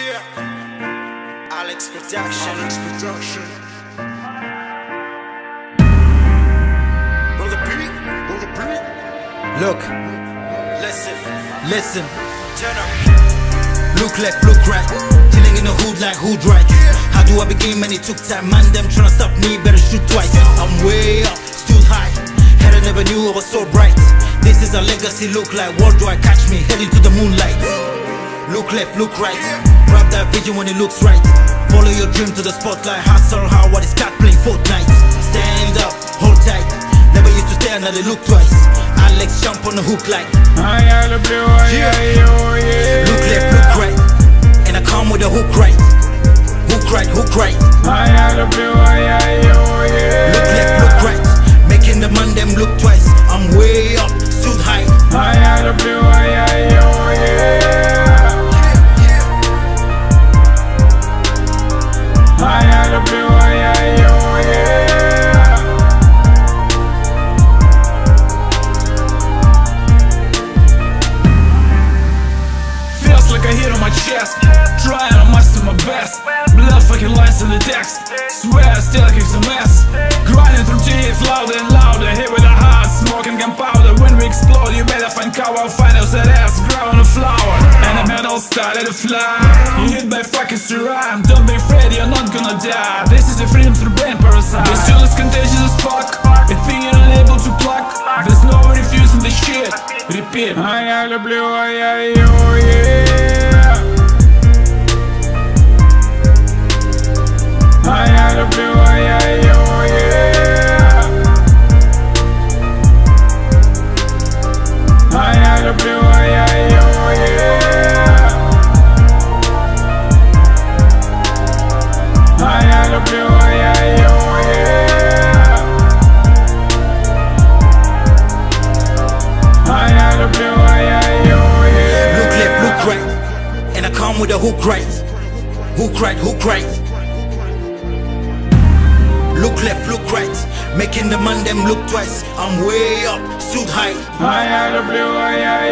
Yeah, Alex Production. Brother P. Look, Listen. Turn up. look left, look right. Chilling in the hood like hood right. How do I begin? Man, it took time. Man, them tryna stop me, better shoot twice. I'm way up, stood high. Head I never knew I was so bright. This is a legacy, look like world do I catch me heading to the moonlight. Look left, look right. Grab that vision when it looks right. Follow your dream to the spotlight. Hustle hard while it's cat playing Fortnite. Stand up, hold tight. Never used to stare, now they look twice. Alex jump on the hook like Look left, look right. And I come with a hook right. Hook right, hook right. Look left, look right. Making the man them look twice. I'm way up, stood high. Feels like I hit on my chest. Trying to master my best. Blood fucking lines in the text. Swear I still kicks a mess. Grinding through teeth louder and louder. Hit with a heart, smoking gunpowder. When we explode, you better find cover. Find us that ass, growing a flower. And the metal started to fly. You hit by fucking rhyme. Don't be afraid, you're not gonna die. This is the freedom through brain parasite. This tool is contagious as fuck. A thing you're unable to pluck. There's no refusing the shit. Repeat. I люблю, Look left, look right. And I come with a hook right. Hook right, hook right. Look left, look right. Making the man them look twice. I'm way up, stood high.